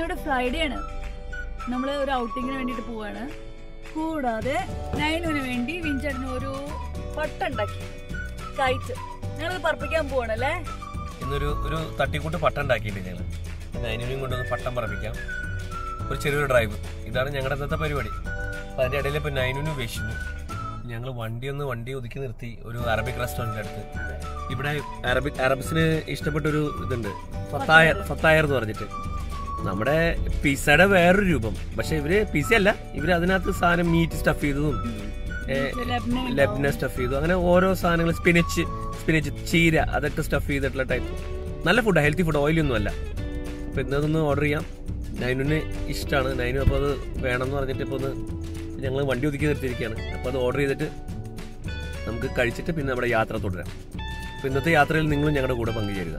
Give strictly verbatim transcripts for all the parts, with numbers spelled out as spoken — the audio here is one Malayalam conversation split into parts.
ഇന്നിവിടെ ഫ്രൈഡേ ആണ്. നമ്മൾ ഒരു ഔട്ടിങ്ങിന് വേണ്ടിയിട്ട് പോവാണ്. കൂടാതെ നൈനുവിന് വേണ്ടി വിൻചേട്ടന് ഒരു പട്ട ഉണ്ടാക്കി, കൈറ്റ്. ഞങ്ങളത് പറപ്പിക്കാൻ പോവാണല്ലേ. ഇന്നൊരു ഒരു തട്ടിക്കൂട്ട് പട്ടം ഉണ്ടാക്കിയിട്ടുണ്ട് ഞങ്ങൾ. നൈനുവിനെയും കൊണ്ടൊന്ന് പട്ടം പറപ്പിക്കാം, ഒരു ചെറിയൊരു ഡ്രൈവ്. ഇതാണ് ഞങ്ങളുടെ ഇന്നത്തെ പരിപാടി. അപ്പം അതിൻ്റെ ഇടയിൽ ഇപ്പം നൈനുവിന് വിശന്നു. ഞങ്ങൾ വണ്ടി ഒന്ന് വണ്ടി ഒതുക്കി നിർത്തി ഒരു അറബിക് റെസ്റ്റോറൻറ്റിൻ്റെ അടുത്ത്. ഇവിടെ അറബിക് അറബ്സിന് ഇഷ്ടപ്പെട്ടൊരു ഇതുണ്ട്, ഫത്തായർ ഫത്തായർ എന്ന് പറഞ്ഞിട്ട്. നമ്മുടെ പിസയുടെ വേറൊരു രൂപം. പക്ഷെ ഇവര് പിസ അല്ല, ഇവര് അതിനകത്ത് സാധനം മീറ്റ് സ്റ്റഫ് ചെയ്തതും ലെബന സ്റ്റഫ് ചെയ്തു, അങ്ങനെ ഓരോ സാധനങ്ങൾ, സ്പിനച്ച് സ്പിനച്ച് ചീര അതൊക്കെ സ്റ്റഫ് ചെയ്തിട്ടുള്ള ടൈപ്പ് നല്ല ഫുഡ്, ഹെൽത്തി ഫുഡ്, ഓയിലൊന്നും അല്ല. അപ്പൊ ഇന്നതൊന്ന് ഓർഡർ ചെയ്യാം. നൈനുവിന് ഇഷ്ടമാണ്. നൈനു അപ്പോൾ അത് വേണമെന്ന് പറഞ്ഞിട്ട് ഇപ്പോൾ ഒന്ന് ഞങ്ങൾ വണ്ടി ഒതുക്കി നിർത്തിയിരിക്കുകയാണ്. അപ്പോൾ അത് ഓർഡർ ചെയ്തിട്ട് നമുക്ക് കഴിച്ചിട്ട് പിന്നെ നമ്മുടെ യാത്ര തുടരാം. അപ്പോൾ ഇന്നത്തെ യാത്രയിൽ നിങ്ങളും ഞങ്ങളുടെ കൂടെ പങ്കുചേരുക.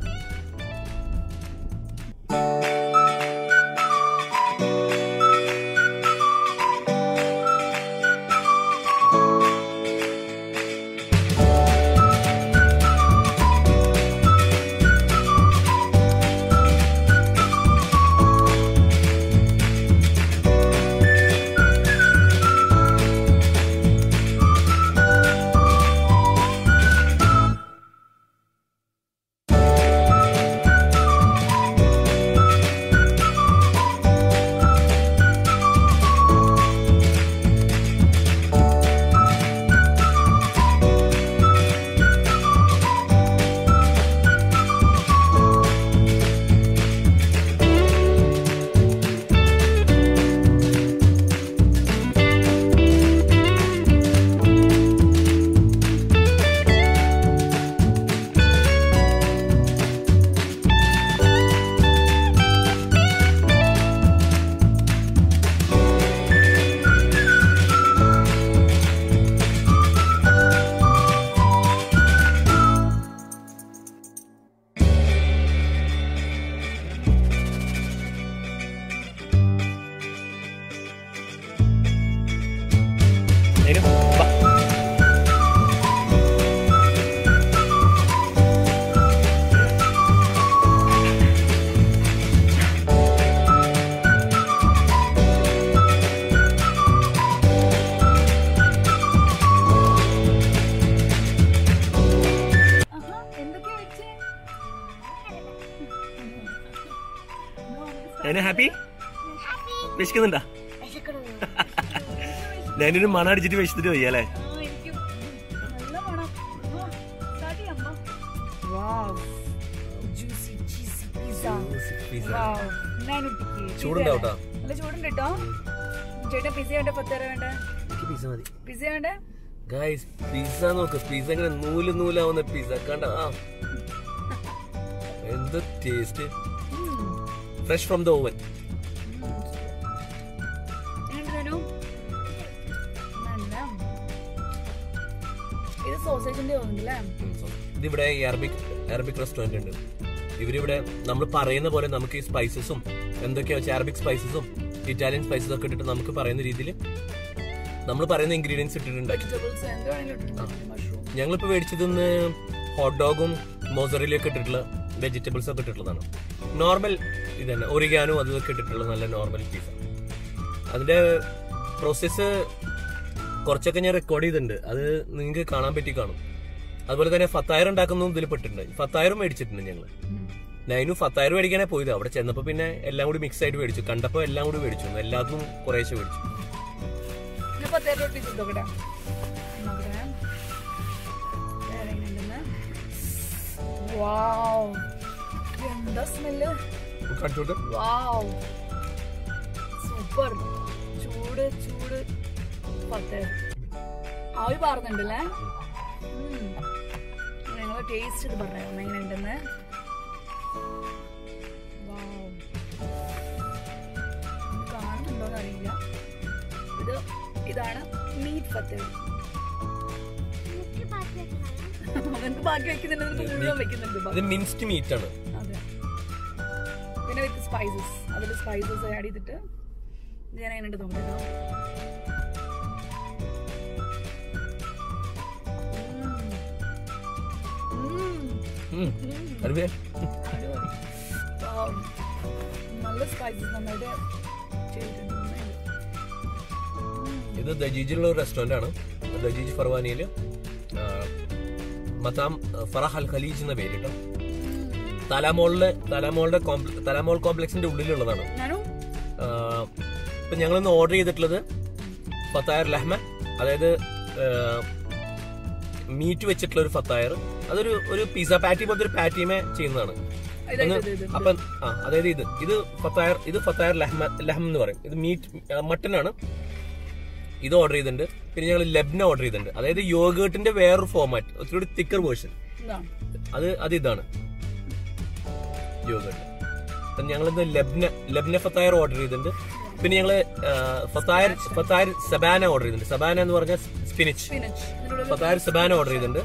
ഹാപ്പി വിശക്കുന്നുണ്ടാ? ഞാനൊരു മണം അടിച്ചിട്ട് വിശത്തിട്ട് പോയി അല്ലേ? ചൂടുണ്ടാവട്ടോ? ചൂടുണ്ട് കേട്ടോ ചേട്ടാ. പിസ വേണ്ട? പത്തേര വേണ്ട? പിസ മതി. പിസ വേണ്ട? ഗൈസ് പിസ നോക്ക്, പിസ ഇങ്ങനെ നൂല് നൂലാവുന്ന പിസ കണ്ട. എന്ത് taste, fresh from the oven. ഇതിവിടെ അറബിക് അറബിക് റെസ്റ്റോറന്റ് ഉണ്ട്. ഇവരിവിടെ നമ്മൾ പറയുന്ന പോലെ നമുക്ക് ഈ സ്പൈസസും എന്തൊക്കെയാ വെച്ചാൽ അറബിക് സ്പൈസസും ഇറ്റാലിയൻ സ്പൈസസും ഒക്കെ ഇട്ടിട്ട് നമുക്ക് പറയുന്ന രീതിയിൽ നമ്മൾ പറയുന്ന ഇൻഗ്രീഡിയൻസ് ഇട്ടിട്ടുണ്ടാക്കി. ഞങ്ങളിപ്പോ മേടിച്ചതിന്ന് ഹോട്ട് ഡോഗും മോസറയിലും ഒക്കെ ഇട്ടിട്ടുള്ള വെജിറ്റബിൾസ് ഒക്കെ ഇട്ടിട്ടുള്ളതാണ്. നോർമൽ ഇത് തന്നെ, ഒറിഗാനും അതൊക്കെ ഇട്ടിട്ടുള്ള നല്ല നോർമൽ പീസ. അതിന്റെ പ്രോസസ്സ് കുറച്ചൊക്കെ ഞാൻ റെക്കോർഡ് ചെയ്തിട്ടുണ്ട്, അത് നിങ്ങൾക്ക് കാണാൻ പറ്റി കാണും. അതുപോലെ തന്നെ ഫത്തായർ ഉണ്ടാക്കുന്നതും ഇതിൽ പെട്ടിട്ടുണ്ട്. ഫത്തായറും മേടിച്ചിട്ടുണ്ട് ഞങ്ങള്. നൈനു ഫത്തായർ മേടിക്കാനേ പോയത്. അവിടെ ചെന്നപ്പോ പിന്നെ എല്ലാം കൂടി മിക്സ് ആയിട്ട് മേടിച്ചു. കണ്ടപ്പോ എല്ലാം കൂടി മേടിച്ചു, എല്ലാത്തും കുറേശ്ശെ മേടിച്ചു. സൂപ്പർ ചൂട് ചൂട് ഫത്തായർ ആവി പാർന്നുണ്ടല്ലേ. ഞങ്ങൾ ടേസ്റ്റ് ഇത് പറഞ്ഞു എങ്ങനെ ഉണ്ടെന്ന്. കാണുന്നുണ്ടോന്ന് അറിയില്ല. ഇത് ഇതാണ് മീറ്റ് ഫത്തായർ. അവർക്ക് ബാക്കി വെക്കുന്നുണ്ട്, മുഴുവൻ വെക്കുന്നുണ്ട്. മിൻസ്ഡ് മീറ്റ് ആണ്. അതെ. പിന്നെ വിത്ത് സ്പൈസസ്, അതിൽ സ്പൈസസ് ആഡ് ചെയ്തിട്ട് ഞാൻ എങ്ങനെ തോന്നുന്നു. നല്ല നല്ല സ്പൈസസ് നന്നായിട്ട് ചെയ്തിട്ടുണ്ട്. ഇത് ദജീജിലുള്ള ഒരു റെസ്റ്റോറൻ്റ് ആണ്. ദജീജ് ഫർവാനിയിൽ മത്താം ഫറഹ് അൽ ഖലീജ് എന്ന പേര് കേട്ടോ. തലാമോളിലെ തലാമോളുടെ തലാമോൾ കോംപ്ലക്സിന്റെ ഉള്ളിലുള്ളതാണ്. ഇപ്പൊ ഞങ്ങളിന്ന് ഓർഡർ ചെയ്തിട്ടുള്ളത് ഫത്തായർ ലഹ്മ, അതായത് മീറ്റ് വെച്ചിട്ടുള്ള ഒരു ഫത്തായർ. അതൊരു ഒരു പിസ്സ പാറ്റി പോലത്തെ ഒരു പാറ്റിമേ ചെയ്യുന്നതാണ്. അപ്പൊ ആ അതായത് ഇത് ഇത് ഫത്തായർ ഇത് ഫത്തായർ ലഹ്മ ലഹം എന്ന് പറയും. ഇത് മീറ്റ് മട്ടൺ ആണ്. ഇത് ഓർഡർ ചെയ്തിട്ടുണ്ട്. പിന്നെ ഞങ്ങൾ ലെബ്ന ഓർഡർ ചെയ്തിട്ടുണ്ട്. അതായത് യോഗേർട്ടിന്റെ വേറൊരു ഫോർമാറ്റ്, ഒത്തിരി തിക്കർ വേർഷൻ. അത് അത് ഇതാണ് യോഗേർട്ട്. അപ്പൊ ഞങ്ങളിത് ലെബ്ന ലെബ്ന ഫത്തായർ ഓർഡർ ചെയ്തിട്ടുണ്ട്. പിന്നെ ഞങ്ങള് ഫത്തായർ ഫത്തായർ സബാന ഓർഡർ ചെയ്തിട്ടുണ്ട്. സബാന എന്ന് പറഞ്ഞാൽ സ്പിനിച്ച്. ഫത്തായർ സബാന ഓർഡർ ചെയ്തിട്ടുണ്ട്.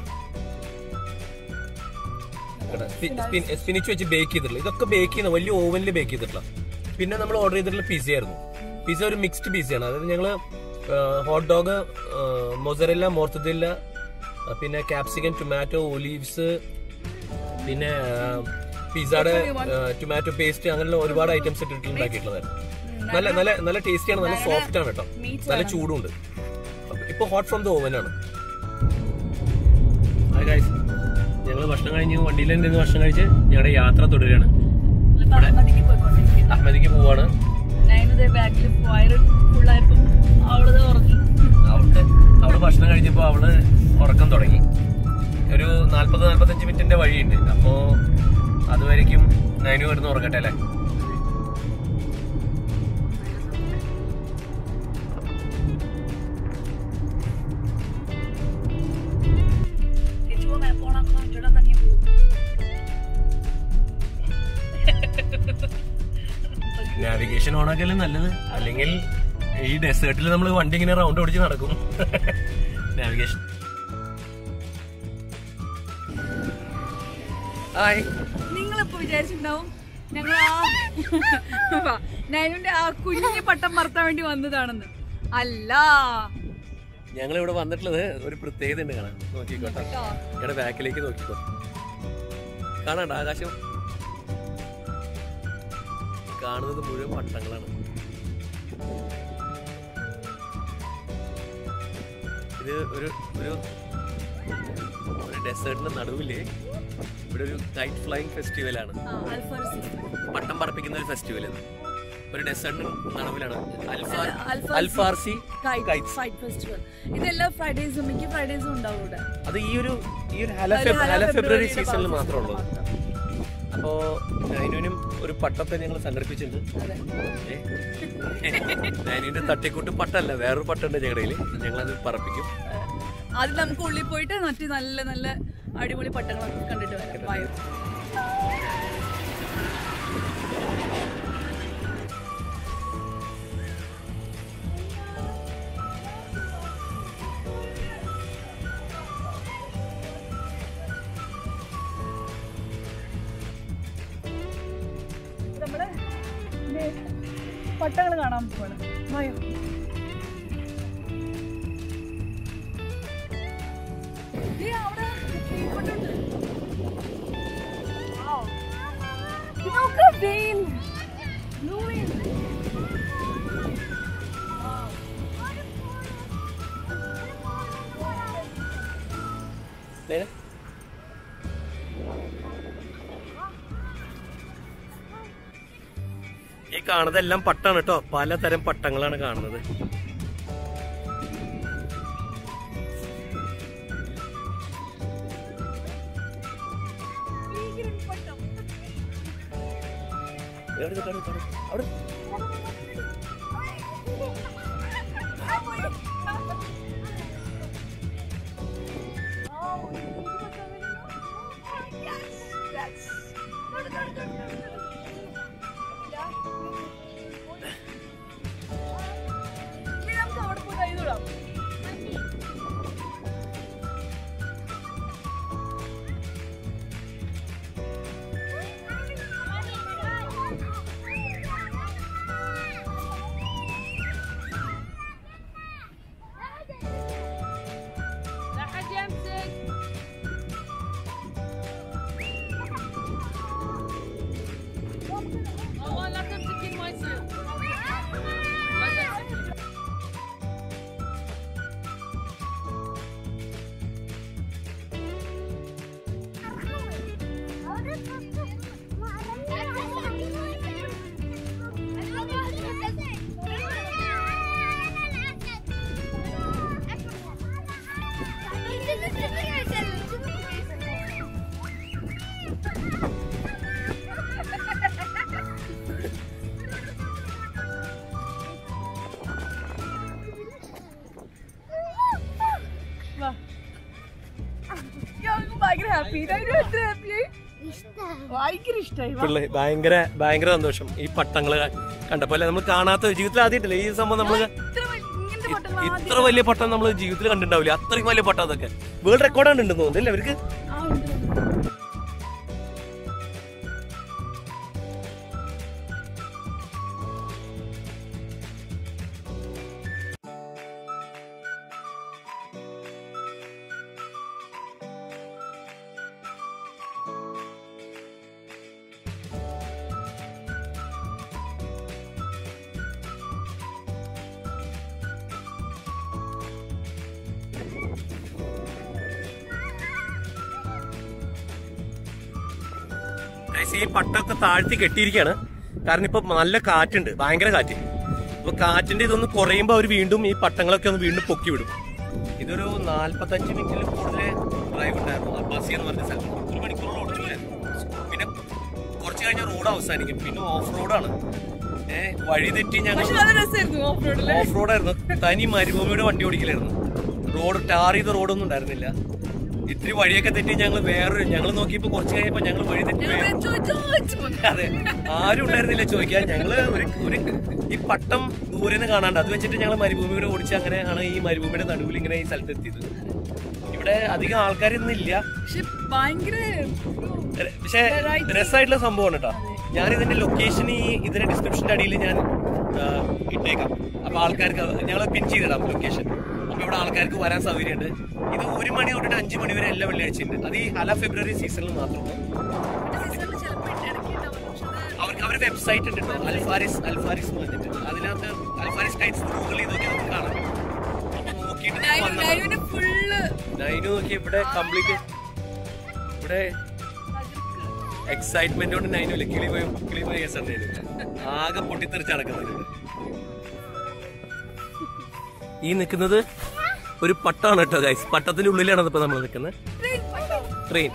സ്പിനിച്ച് വെച്ച് ബേക്ക് ചെയ്തിട്ടുള്ള, ഇതൊക്കെ ബേക്ക് ചെയ്യുന്ന വലിയ ഓവനിൽ ബേക്ക് ചെയ്തിട്ടുള്ള. പിന്നെ നമ്മൾ ഓർഡർ ചെയ്തിട്ടുള്ള പിസ്സ ആയിരുന്നു. പിസ്സ ഒരു മിക്സ്ഡ് പിസ്സയാണ്. അതായത് ഞങ്ങള് ഹോട്ട് ഡോഗ്, മൊസറല്ല, മോർത്തദില്ല, പിന്നെ ക്യാപ്സിക്കൻ, ടൊമാറ്റോ, ഒലീവ്സ്, പിന്നെ പിസ്സയുടെ ടൊമാറ്റോ പേസ്റ്റ്, അങ്ങനെയുള്ള ഒരുപാട് ഐറ്റംസ് ഇട്ടിട്ട് ഉണ്ടാക്കിയിട്ടുള്ളതായിരുന്നു. നല്ല നല്ല നല്ല ടേസ്റ്റിയാണ്, നല്ല സോഫ്റ്റ് ആണ് കേട്ടോ, നല്ല ചൂടുണ്ട്. ഇപ്പൊ ഹോട്ട് ഫ്രം ദ ഓവൻ ആണ്. ഞങ്ങൾ ഭക്ഷണം കഴിഞ്ഞ് വണ്ടിയിൽ നിന്ന് ഭക്ഷണം കഴിച്ച് ഞങ്ങളുടെ യാത്ര തുടരുകയാണ്. അഹമ്മദിക്ക് പോവാണ്. അവൾക്ക് അവള് ഭക്ഷണം കഴിഞ്ഞപ്പോ അവള് ഉറക്കം തുടങ്ങി. ഒരു നാല്പത് നാല്പത്തഞ്ച് മിനിറ്റിന്റെ വഴിയുണ്ട്. അപ്പോ അതുവരേക്കും നൈനു കിടന്ന് ഉറങ്ങട്ടെ അല്ലേ. നാവിഗേഷൻ ഓണാക്കല്ലേ നല്ലത്, അല്ലെങ്കിൽ ഈ ഡെസേർട്ടിൽ നമ്മൾ വണ്ടി ഇങ്ങനെ റൗണ്ട് ഓടിച്ച് നടക്കും. നാവിഗേഷൻ. നിങ്ങളിപ്പോ വിചാരിച്ചിട്ടുണ്ടാവും ഞങ്ങൾ ആ നൈനുന്റെ ആ കുഞ്ഞു പട്ടം മറത്താൻ വേണ്ടി വന്നതാണെന്ന്. അല്ല, ഞങ്ങൾ ഇവിടെ വന്നിട്ടുള്ളത് ഒരു പ്രത്യേകത ഉണ്ട് കാണാൻ. നോക്കിക്കോട്ടെ, ഇവിടെ ബാക്കിലേക്ക് നോക്കിക്കോ, കാണാണ്ട ആകാശം. കാണുന്നത് മുഴുവൻ പട്ടങ്ങളാണ്. ഇത് ഒരു ഒരു ഒരു ഡെസേർട്ടിന്റെ നടുവില് ഇവിടെ ഒരു കൈറ്റ് ഫ്ലൈയിങ് ഫെസ്റ്റിവൽ ആണ്. പട്ടം പറപ്പിക്കുന്ന ഒരു ഫെസ്റ്റിവൽ. ഒരു ഡെസേർട്ടിന് നടുവിലാണ് അൽഫാർസി കൈറ്റ് ഫെസ്റ്റിവൽ. ഇതെല്ലാം ഫ്രൈഡേസും മിക്ക ഫ്രൈഡേസും ഉണ്ടാവും ഇവിടെ. അത് ഈ ഒരു ഈ ഒരു ഹല ഫെബ്രുവരി സീസണിൽ മാത്രമേ ഉള്ളൂ. അപ്പോ നൈനുവിനും ഒരു പട്ടത്തെ ഞങ്ങൾ സംഘടിപ്പിച്ചിട്ടുണ്ട്. നൈനുവിന്റെ തട്ടിക്കൂട്ട് പട്ടല്ല, വേറൊരു പട്ടുണ്ട് ഞങ്ങളുടെ കയ്യിൽ. ഞങ്ങളത് പറപ്പിക്കും. അത് നമുക്ക് ഉള്ളിൽ പോയിട്ട് മറ്റു നല്ല നല്ല അടിപൊളി പട്ടങ്ങളൊക്കെ കണ്ടിട്ട് വരാം. നമ്മള് പട്ടങ്ങൾ കാണാൻ പോവാണ്. വായോ. ഈ കാണുന്നതെല്ലാം പട്ടാണ് കേട്ടോ, പലതരം പട്ടങ്ങളാണ് കാണുന്നത്. അവിടെ ഭയങ്കര ഭയങ്കര സന്തോഷം ഈ പട്ടങ്ങള് കണ്ടപ്പോ അല്ലെ. നമ്മൾ കാണാത്ത ജീവിതത്തിൽ ആദ്യമായിട്ടല്ലേ ഈ സംഭവം. നമ്മള് ഇത്ര വലിയ പട്ടം നമ്മൾ ജീവിതത്തിൽ കണ്ടിട്ടുണ്ടാവില്ല. അത്രയും വലിയ പട്ടം. അതൊക്കെ വേൾഡ് റെക്കോർഡാണ് ഉണ്ടെന്ന് തോന്നുന്നില്ല അവർക്ക്. ഈ പട്ടമൊക്കെ താഴ്ത്തി കെട്ടിയിരിക്കുകയാണ്. കാരണം ഇപ്പൊ നല്ല കാറ്റുണ്ട്, ഭയങ്കര കാറ്റ്. അപ്പൊ കാറ്റിന്റെ ഇതൊന്ന് കുറയുമ്പോ അവർ വീണ്ടും ഈ പട്ടങ്ങളൊക്കെ ഒന്ന് വീണ്ടും പൊക്കി വിടും. ഇതൊരു നാല്പത്തഞ്ച് മിനിറ്റിൽ കൂടുതൽ ഡ്രൈവ് ഉണ്ടായിരുന്നു അൽഫാർസി എന്ന് പറഞ്ഞ സ്ഥലത്ത്. ഒരു മണിക്കൂറോളം ഓടിച്ചില്ലായിരുന്നു. പിന്നെ കുറച്ച് കഴിഞ്ഞ റോഡ് അവസാനിക്കും. പിന്നെ ഓഫ് റോഡാണ്. ഏഹ് വഴി തെറ്റി ഞങ്ങൾ ഓഫ് റോഡായിരുന്നു. തനി മരുഭൂമിയുടെ വണ്ടി ഓടിക്കലായിരുന്നു. റോഡ് ടാർ ചെയ്ത റോഡൊന്നും ഉണ്ടായിരുന്നില്ല. ഇത്തിരി വഴിയൊക്കെ തെറ്റി ഞങ്ങൾ വേറൊരു ഞങ്ങൾ നോക്കിയപ്പോ കുറച്ച് കഴിഞ്ഞപ്പോ ഞങ്ങൾ വഴി തെറ്റി. അതെ, ആരും ഉണ്ടായിരുന്നില്ല ചോദിക്കാൻ. ഞങ്ങള് ഒരു ഒരു ഈ പട്ടം ദൂരെ നിന്ന് കാണാണ്ട് അത് വെച്ചിട്ട് ഞങ്ങൾ മരുഭൂമിയുടെ ഓടിച്ച് അങ്ങനെയാണ് ഈ മരുഭൂമിയുടെ നടുവിൽ ഇങ്ങനെ ഈ സ്ഥലത്ത് എത്തിയത്. ഇവിടെ അധികം ആൾക്കാരൊന്നും ഇല്ല. പക്ഷെ രസമായിട്ടുള്ള സംഭവമാണ് കേട്ടോ. ഞാൻ ഇതിന്റെ ലൊക്കേഷൻ ഈ ഇതിന്റെ ഡിസ്ക്രിപ്ഷന്റെ അടിയിൽ ഞാൻ ഇട്ടേക്കാം. അപ്പൊ ആൾക്കാർക്ക് ഞങ്ങൾ പിൻ ചെയ്തിടാം ലൊക്കേഷൻ. അപ്പൊ ഇവിടെ ആൾക്കാർക്ക് വരാൻ സൗകര്യമുണ്ട്. ഇത് ഒരു മണി തൊട്ടിട്ട് അഞ്ചു മണി വരെ എല്ലാ വെള്ളിയാഴ്ചയുണ്ട്. അത് ഈ ഹല ഫെബ്രുവരി സീസണിൽ മാത്രമാണ്. അവർക്ക് അവരുടെ വെബ്സൈറ്റ് ഉണ്ട് കേട്ടോ, അൽഫാരിസ് അൽഫാരിസ് എന്ന് പറഞ്ഞിട്ട്. അതിനകത്ത് അൽഫാരിസ് കൈറ്റ്സ് ഗൂഗിൾ ചെയ്ത് നോക്കി നമുക്ക് കാണാം. അപ്പൊ നോക്കിയിട്ട് നൈനു നോക്കി ഇവിടെ കംപ്ലീറ്റ് ഇവിടെ എക്സൈറ്റ്മെന്റ് കൊണ്ട് നൈനുമില്ല. കിളി പോയി കിളി പോയി കേസുണ്ട്. ആകെ പൊട്ടിത്തെറിച്ച് നടക്കുന്നത്. ഈ നിൽക്കുന്നത് ഒരു പട്ടാണ് കേട്ടോ ഗൈസ്. പട്ടത്തിന്റെ ഉള്ളിലാണ് ഇപ്പൊ നമ്മൾ നിൽക്കുന്നത്. ട്രെയിൻ.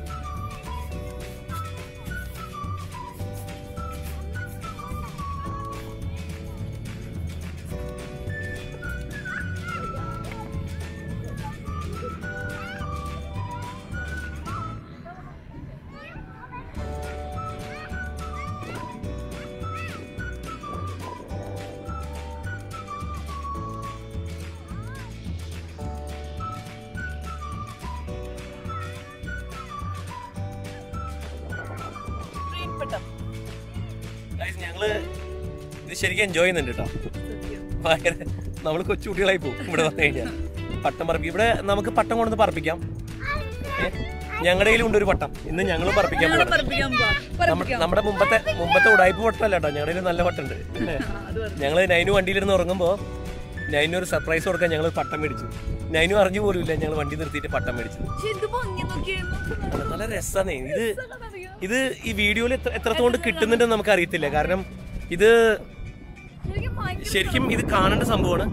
ഞങ്ങള് ഇത് ശരിക്കും എൻജോയ് ചെയ്യുന്നുണ്ട് കേട്ടോ. ഭയങ്കര നമ്മള് കൊച്ചുകുട്ടികളായി പോകും ഇവിടെ വന്നു കഴിഞ്ഞാൽ. പട്ടം പറപ്പിക്കും. ഇവിടെ നമുക്ക് പട്ടം കൊണ്ടു പറപ്പിക്കാം. ഞങ്ങളുടെ കയ്യിലുണ്ട് ഒരു പട്ടം. ഇന്ന് ഞങ്ങൾ പറപ്പിക്കാൻ പോകും. നമ്മുടെ മുമ്പത്തെ മുമ്പത്തെ ഉടായ്പ പട്ടമല്ല കേട്ടോ, ഞങ്ങളുടെ കയ്യിൽ നല്ല പട്ടുണ്ട്. ഞങ്ങള് നൈനു വണ്ടിയിലിരുന്ന് ഉറങ്ങുമ്പോ നൈനു ഒരു സർപ്രൈസ് കൊടുക്കാൻ ഞങ്ങൾ പട്ടം മേടിച്ചു. നൈനു അറിഞ്ഞു പോലും ഇല്ല ഞങ്ങൾ വണ്ടി നിർത്തിയിട്ട് പട്ടം മേടിച്ചു. നല്ല രസമാണ് ഇത്. ഇത് ഈ വീഡിയോയിൽ എത്രത്തോണ്ട് കിട്ടുന്നുണ്ടെന്ന് നമുക്ക് അറിയത്തില്ല. കാരണം ഇത് ശരിക്കും ഇത് കാണേണ്ട സംഭവമാണ്.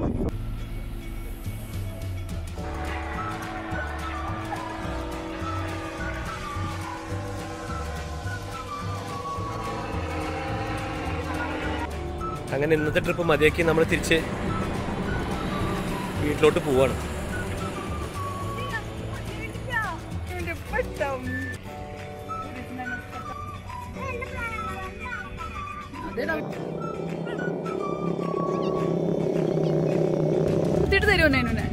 അങ്ങനെ ഇന്നത്തെ ട്രിപ്പ് മതിയാക്കി നമ്മൾ തിരിച്ച് വീട്ടിലോട്ട് പോവാണ്. തരുമോ നൈനുനെ?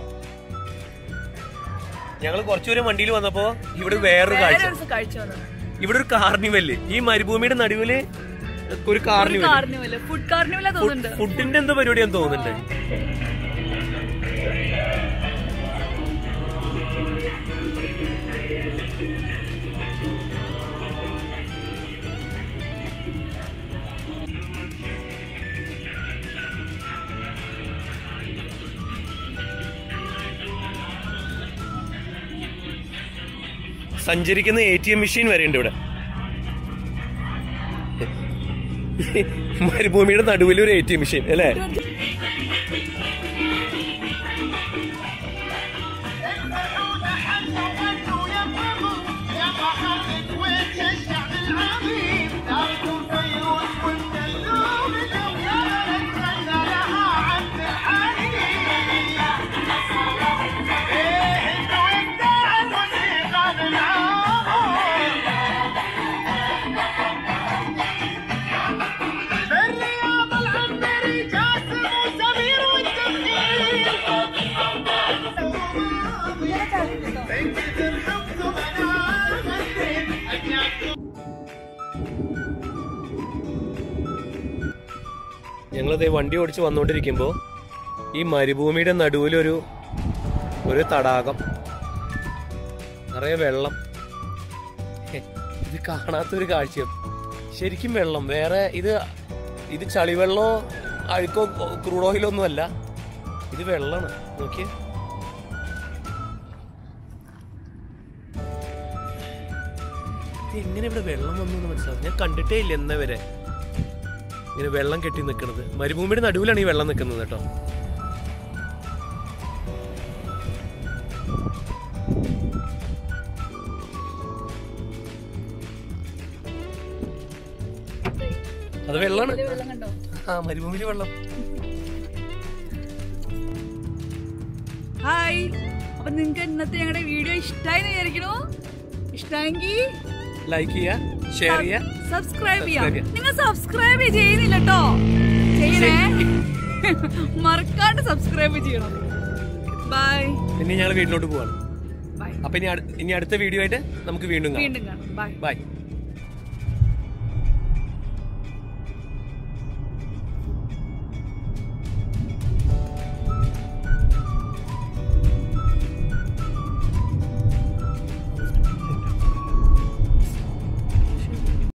ഞങ്ങൾ കുറച്ചുപേരും വണ്ടിയിൽ വന്നപ്പോ ഇവിടെ വേറൊരു കാഴ്ച. ഇവിടെ ഒരു കാർണിവല്, ഈ മരുഭൂമിയുടെ നടുവില് ഒരു കാർണിവൽ, ഫുഡ് കാർണിവലാ തോന്നുന്നുണ്ട്. ഫുഡിന്റെ എന്തോ പരിപാടിയാന്ന് തോന്നുന്നുണ്ട്. സഞ്ചരിക്കുന്ന എ ടി എം മെഷീൻ വരെ ഉണ്ട് ഇവിടെ. മരുഭൂമിയുടെ നടുവിൽ ഒരു എ ടി എം മെഷീൻ അല്ലേ? ഞങ്ങളത് വണ്ടി ഓടിച്ച് വന്നുകൊണ്ടിരിക്കുമ്പോ ഈ മരുഭൂമിയുടെ നടുവിലൊരു ഒരു തടാകം, നിറയെ വെള്ളം. ഇത് കാണാത്തൊരു കാഴ്ചയാണ്. ശരിക്കും വെള്ളം, വേറെ ഇത് ഇത് ചളിവെള്ളമോ അഴുക്കോ ക്രൂഡ് ഓയിലോ ഒന്നും അല്ല, ഇത് വെള്ളമാണ്. നോക്കിയേ, എങ്ങനെ ഇവിടെ വെള്ളം വന്നു മനസ്സിലാവും. ഞാൻ കണ്ടിട്ടേ ഇല്ല എന്ന വരെ ഇങ്ങനെ വെള്ളം കെട്ടി നിൽക്കുന്നത്. മരുഭൂമിയുടെ നടുവിലാണ് ഈ വെള്ളം നിൽക്കുന്നത് കേട്ടോ. അത് വെള്ളമാണ്. ആ മരുഭൂമിയിലെ വെള്ളം. ഹായ്, അപ്പൊ നിങ്ങക്ക് ഇന്നത്തെ ഞങ്ങളുടെ വീഡിയോ ഇഷ്ടമായി വിചാരിക്കണോ? ഇഷ്ടമെങ്കിൽ ലൈക്ക് ചെയ്യാ, ഷെയർ ചെയ്യാ, സബ്സ്ക്രൈബ് ചെയ്യാം. നിങ്ങൾ സബ്സ്ക്രൈബ് ചെയ്യുന്നില്ല കേട്ടോ, ചെയ്യണേ. മറക്കാണ്ട് സബ്സ്ക്രൈബ് ചെയ്യണം. ബൈ. ഇനി ഞങ്ങൾ വീട്ടിലോട്ട് പോവാണ്. ബൈ. അപ്പൊ ഇനി ഇനി അടുത്ത വീഡിയോ ആയിട്ട് നമുക്ക് വീണ്ടും വീണ്ടും കാണാം. ബൈ. ബൈ.